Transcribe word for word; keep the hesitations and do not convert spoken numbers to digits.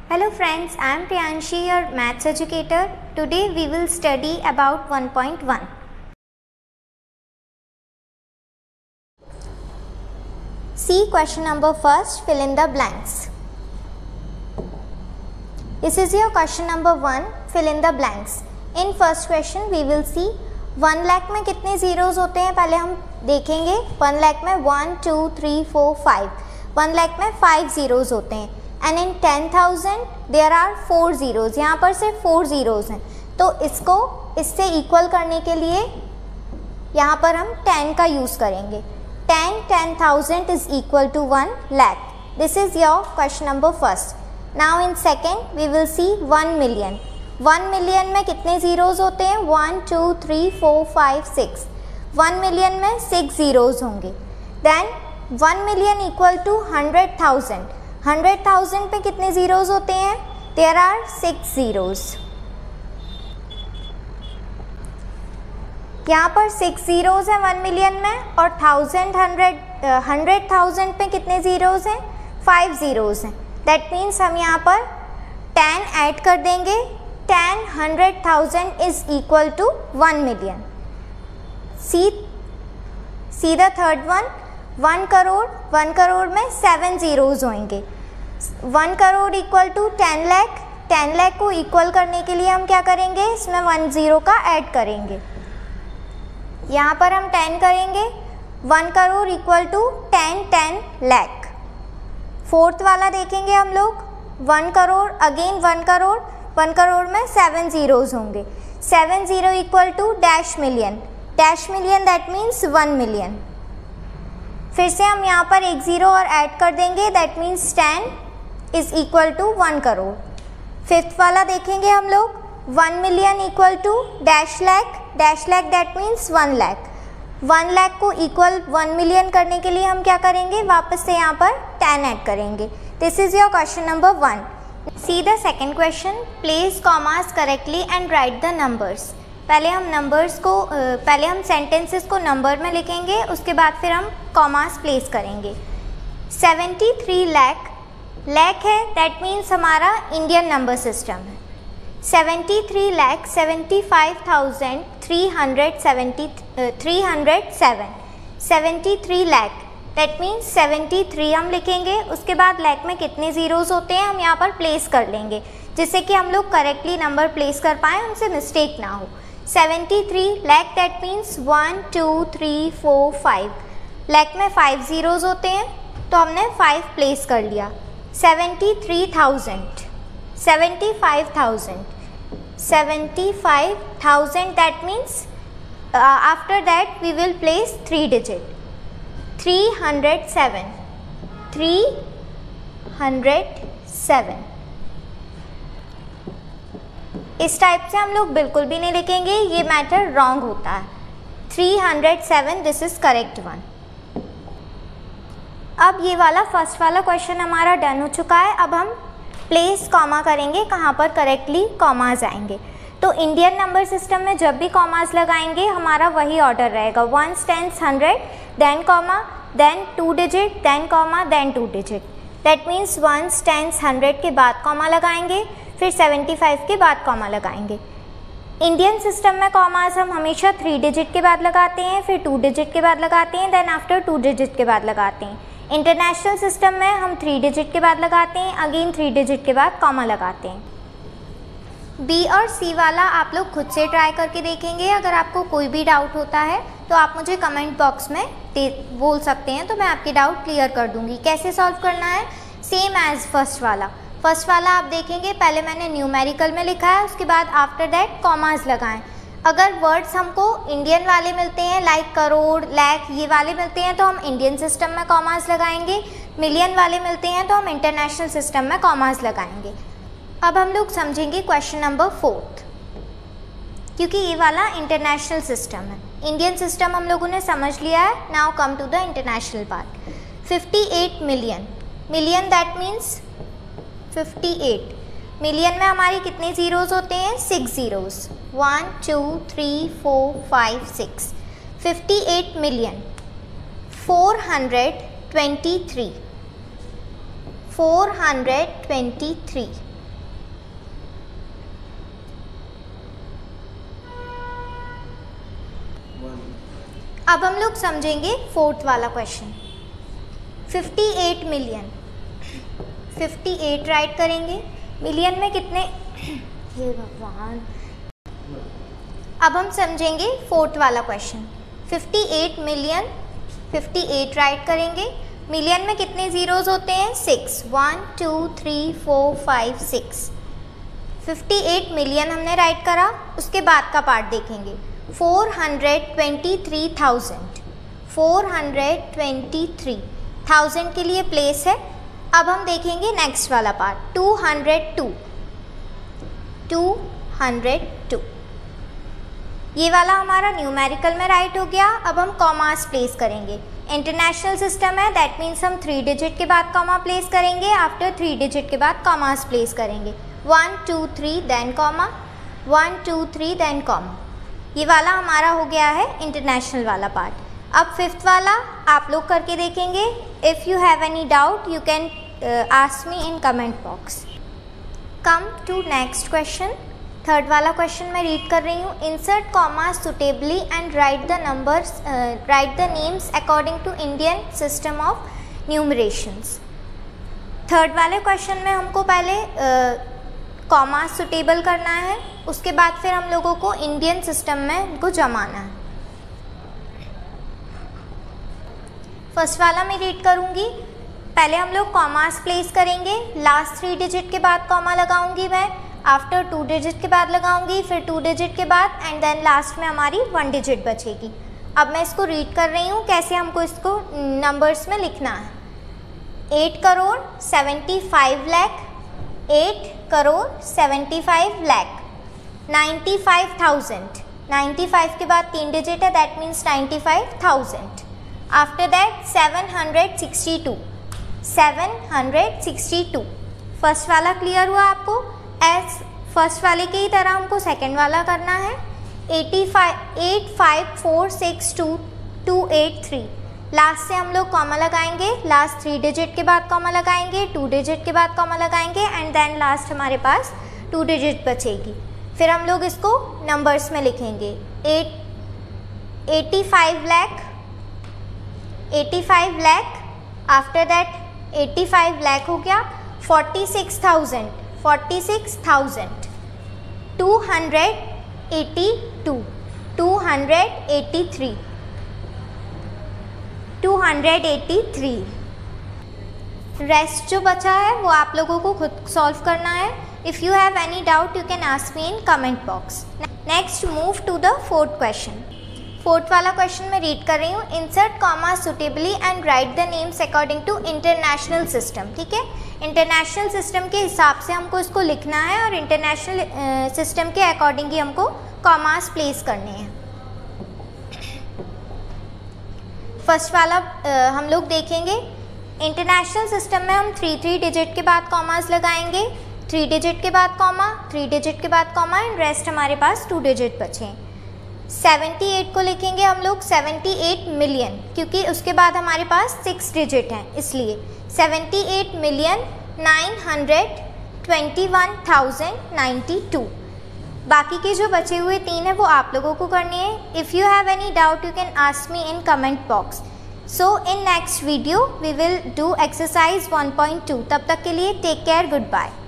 Hello friends, I am Priyanshi, your maths educator. Today we will study about one point one. See question number first, fill in the blanks. This is your question number one, fill in the blanks. In first question we will see one lakh में कितने zeros होते हैं पहले हम देखेंगे. one lakh में one, two, three, four, five. one lakh में five zeros होते हैं. And in ten thousand there are four zeros. यहाँ पर सिर्फ फोर ज़ीरोज़ हैं, तो इसको इससे इक्वल करने के लिए यहाँ पर हम टेन का यूज़ करेंगे. Ten ten thousand is equal to one lakh. This is your question number first. Now in second we will see one million. One million में कितने ज़ीरोज़ होते हैं? One two three four five six. One million में six zeros होंगे. Then one million equal to hundred thousand. Hundred thousand पे कितने zeros होते हैं? There are six zeros. यहाँ पर सिक्स ज़ीरोज़ हैं वन मिलियन में, और थाउजेंड हंड्रेड हंड्रेड थाउजेंड पे कितने ज़ीरोज़ हैं? फाइव ज़ीरोज़ हैं. दैट मीन्स हम यहाँ पर टेन ऐड कर देंगे. Ten hundred thousand is equal to one million. See see the third one. One crore. One crore में सेवन ज़ीरोज़ होंगे. One crore equal to ten lakh. Ten lakh को इक्वल करने के लिए हम क्या करेंगे? इसमें वन ज़ीरो का ऐड करेंगे. यहाँ पर हम टेन करेंगे. One crore equal to ten ten lakh. Fourth वाला देखेंगे हम लोग. One crore again one crore. One crore में सेवन ज़ीरोज़ होंगे. Seven zero equal to dash million. Dash million that means one million. फिर से हम यहाँ पर एक ज़ीरो और ऐड कर देंगे. That means ten is equal to one crore. Fifth वाला देखेंगे हम लोग. One million equal to dash lakh. Dash lakh that means one lakh. One lakh को इक्वल वन मिलियन करने के लिए हम क्या करेंगे? वापस से यहाँ पर टेन ऐड करेंगे. This is your question number one. See the second question. Place commas correctly and write the numbers. पहले हम नंबर्स को पहले हम सेंटेंसेस को नंबर में लिखेंगे, उसके बाद फिर हम कॉमास प्लेस करेंगे. Seventy three lakh. लैख है दैट मीन्स हमारा इंडियन नंबर सिस्टम है. Seventy three lakh seventy five thousand three hundred seventy three hundred seven. Seventy three lakh that means seventy three हम लिखेंगे. उसके बाद लैख में कितने ज़ीरोज़ होते हैं हम यहाँ पर प्लेस कर लेंगे, जिससे कि हम लोग करेक्टली नंबर प्लेस कर पाएँ, उनसे मिस्टेक ना हो. Seventy three lakh that means one two three four five. Lakh में फाइव ज़ीरोज़ होते हैं, तो हमने फाइव प्लेस कर लिया. Seventy three thousand. Seventy five thousand. Seventy five thousand that means after that we will place three digit. Three hundred seven. Three hundred seven. इस type से हम लोग बिल्कुल भी नहीं लिखेंगे, ये मैटर रॉन्ग होता है. Three hundred seven this is correct one. अब ये वाला फर्स्ट वाला क्वेश्चन हमारा डन हो चुका है. अब हम प्लेस कॉमा करेंगे, कहाँ पर करेक्टली कॉमास आएंगे. तो इंडियन नंबर सिस्टम में जब भी कॉमास लगाएंगे हमारा वही ऑर्डर रहेगा. Ones tens hundred, then comma, then two digit, then comma, then two digit. That means ones tens hundred के बाद कॉमा लगाएंगे, फिर सेवेंटी फाइव के बाद कॉमा लगाएंगे. इंडियन सिस्टम में कॉमास हम हमेशा थ्री डिजिट के बाद लगाते हैं, फिर टू डिजिट के बाद लगाते हैं, देन आफ्टर टू डिजिट के बाद लगाते हैं. इंटरनेशनल सिस्टम में हम थ्री डिजिट के बाद लगाते हैं, अगेन थ्री डिजिट के बाद कॉमा लगाते हैं. बी और सी वाला आप लोग खुद से ट्राई करके देखेंगे. अगर आपको कोई भी डाउट होता है तो आप मुझे कमेंट बॉक्स में बोल सकते हैं, तो मैं आपके डाउट क्लियर कर दूंगी. कैसे सॉल्व करना है? सेम एज फर्स्ट वाला. फर्स्ट वाला आप देखेंगे, पहले मैंने न्यूमेरिकल में लिखा है, उसके बाद आफ्टर दैट कॉमास लगाएं. अगर वर्ड्स हमको इंडियन वाले मिलते हैं लाइक करोड़, लैख, ये वाले मिलते हैं तो हम इंडियन सिस्टम में कॉमास लगाएंगे. मिलियन वाले मिलते हैं तो हम इंटरनेशनल सिस्टम में कॉमास लगाएंगे. अब हम लोग समझेंगे क्वेश्चन नंबर फोर्थ, क्योंकि ये वाला इंटरनेशनल सिस्टम है. इंडियन सिस्टम हम लोगों ने समझ लिया है. Now come to the international part. Fifty eight million. Million that means fifty eight. Million में हमारी कितने ज़ीरोज़ होते हैं? Six zeros. One two three four five six. Fifty eight million. Four hundred twenty three. Four hundred twenty three. अब हम लोग समझेंगे fourth वाला question. Fifty eight million, fifty eight right करेंगे, मिलियन में कितने, हे भगवान। अब हम समझेंगे फोर्थ वाला question. Fifty eight million, fifty eight right करेंगे, मिलियन में कितने ज़ीरोज़ होते हैं, six, one two three four five six. Fifty eight million हमने राइट करा, उसके बाद का पार्ट देखेंगे। Four hundred twenty three thousand, four hundred twenty three thousand के लिए प्लेस है। अब हम देखेंगे नेक्स्ट वाला part, two hundred two, two hundred two. ये वाला हमारा न्यूमेरिकल में राइट हो गया। अब हम कॉमास प्लेस करेंगे। इंटरनेशनल सिस्टम है, दैट मीन्स हम थ्री डिजिट के बाद कॉमा प्लेस करेंगे, आफ्टर थ्री डिजिट के बाद कॉमास प्लेस करेंगे। One two three then comma, one two three then comma. ये वाला हमारा हो गया है इंटरनेशनल वाला पार्ट। अब फिफ्थ वाला आप लोग करके देखेंगे। If you have any doubt you can ask me in comment box. Come to next question. Third वाला क्वेश्चन मैं रीड कर रही हूँ। Insert comma suitably and write the numbers, write the names according to Indian system of numerations. Third वाले question में हमको पहले comma uh, suitable करना है, उसके बाद फिर हम लोगों को इंडियन सिस्टम में उनको जमाना है। फर्स्ट वाला मैं रीड करूँगी। पहले हम लोग कॉमास प्लेस करेंगे, लास्ट थ्री डिजिट के बाद कॉमा लगाऊंगी मैं, आफ्टर टू डिजिट के बाद लगाऊंगी, फिर टू डिजिट के बाद, एंड देन लास्ट में हमारी वन डिजिट बचेगी। अब मैं इसको रीड कर रही हूँ कैसे हमको इसको नंबर्स में लिखना है। Eight crore seventy five lakh, eight crore seventy five lakh, ninety five thousand, ninety five के बाद तीन डिजिट है, that means ninety five thousand. After that seven hundred sixty two, seven hundred sixty two. First वाला क्लियर हुआ आपको? एज फर्स्ट वाले की ही तरह हमको सेकंड वाला करना है। Eighty five eight five four six two two eight three. Last से हम लोग कॉमा लगाएंगे, लास्ट थ्री डिजिट के बाद कॉमा लगाएंगे, टू डिजिट के बाद कॉमा लगाएंगे, एंड देन लास्ट हमारे पास टू डिजिट बचेगी। फिर हम लोग इसको नंबर्स में लिखेंगे। Eight eighty five lakh, eighty five lakh, after that eighty five lakh हो गया। Forty six thousand, forty six thousand, two hundred eighty two, two hundred eighty three, two hundred eighty three. Rest जो बचा है वो आप लोगों को खुद सॉल्व करना है। If you have any doubt you can ask me in comment box. Next move to the fourth question. Fourth वाला क्वेश्चन मैं रीड कर रही हूँ। Insert comma suitably and write the names according to international system. ठीक है, international system के हिसाब से हमको इसको लिखना है और इंटरनेशनल सिस्टम के अकॉर्डिंग ही हमको कॉमास प्लेस करने हैं। फर्स्ट वाला uh, हम लोग देखेंगे। इंटरनेशनल सिस्टम में हम थ्री थ्री डिजिट के बाद कॉमास लगाएंगे, थ्री डिजिट के बाद कॉमा, थ्री डिजिट के बाद कॉमा, एंड रेस्ट हमारे पास टू डिजिट बचे। सेवेंटी एट को लिखेंगे हम लोग सेवेंटी एट मिलियन, क्योंकि उसके बाद हमारे पास सिक्स डिजिट हैं, इसलिए seventy eight million nine hundred twenty one thousand ninety two. बाकी के जो बचे हुए तीन हैं वो आप लोगों को करनी है। If you have any doubt you can ask me in comment box. So in next video we will do exercise one point two. तब तक के लिए टेक केयर, गुड बाय।